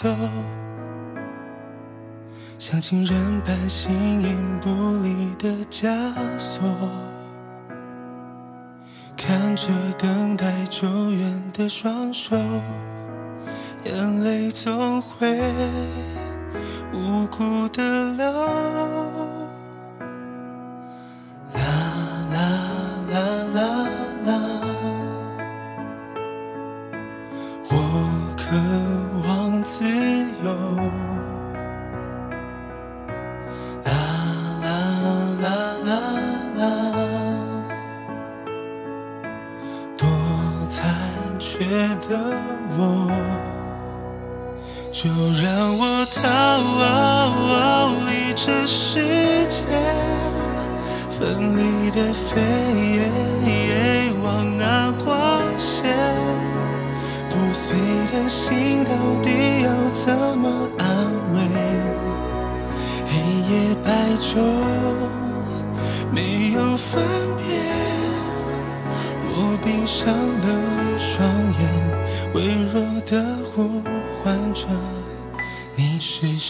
走，像情人般形影不离的枷锁，看着等待救援的双手，眼泪总会无辜的流。啦啦啦啦啦，我渴望自由。啦啦啦啦啦，多残缺的我，就让我逃离这世界，分离的飞往那光线，破碎的心到底要怎么安慰？黑夜白昼没有分别，我闭上了双眼，微弱的呼唤着你是谁？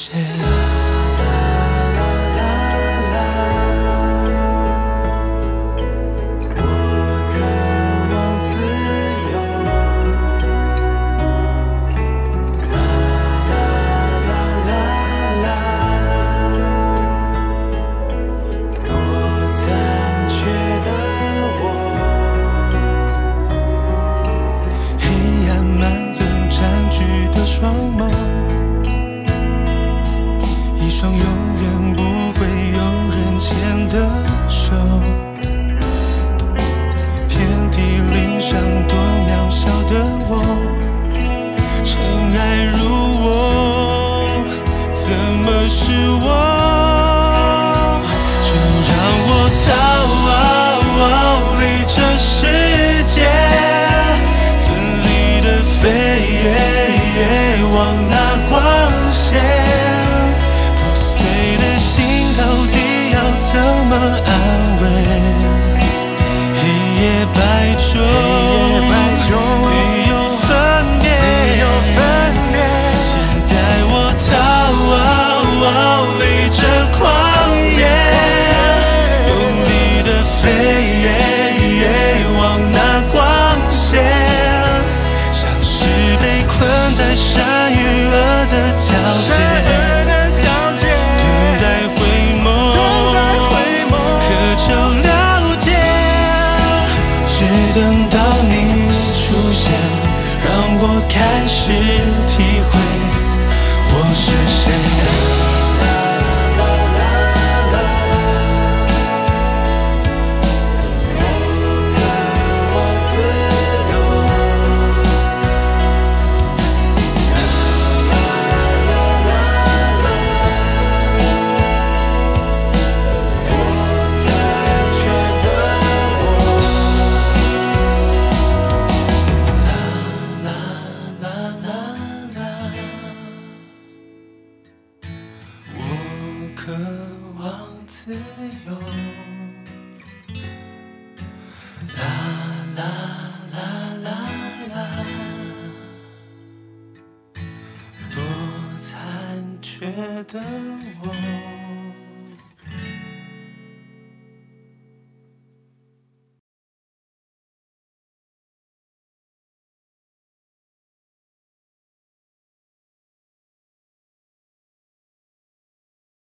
的我